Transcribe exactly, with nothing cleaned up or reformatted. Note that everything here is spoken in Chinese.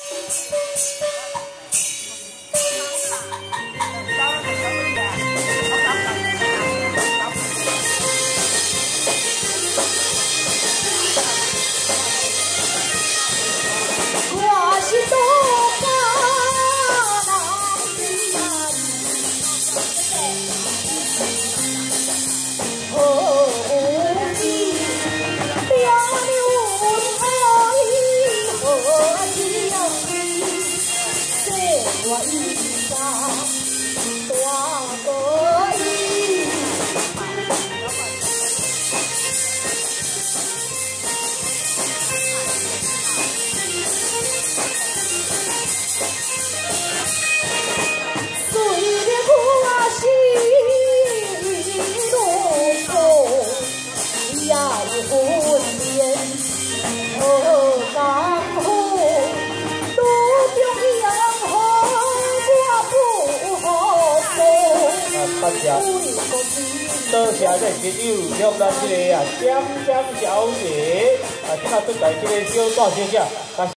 多谢这亲友向咱这个啊，点点小姐啊，今仔出来这个小大小姐。